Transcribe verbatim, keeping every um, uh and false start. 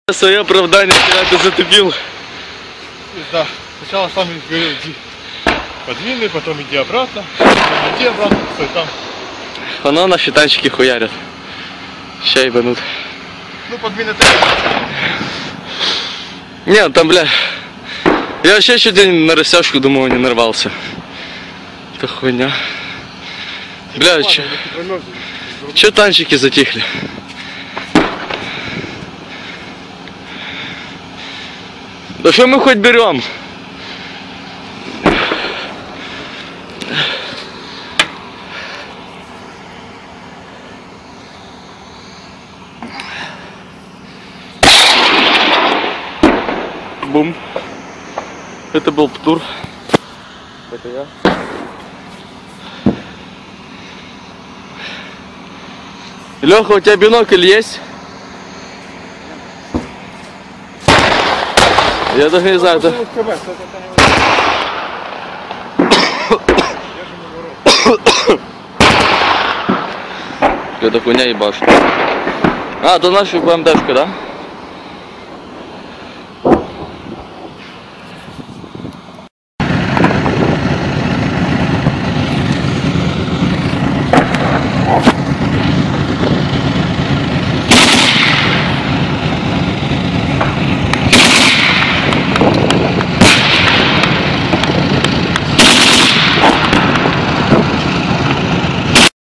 Свое оправдание, когда ты затупил. Да, сначала сам говорил, иди подвинный, потом иди обратно, потом иди обратно, стой там. Оно на фитанчике хуярят. Ща ебанут. Ну, подвинный ты. Нет, там, бля. Я вообще еще день на растяжку, думаю, не нарвался. Это хуйня. Бля, че? Че танчики затихли? Да что мы хоть берем? Бум. Это был Птур. Это я. Леха, у тебя бинокль есть? Я даже не знаю, это... Это хуйня ебашит. А, это наша БМДшка, да?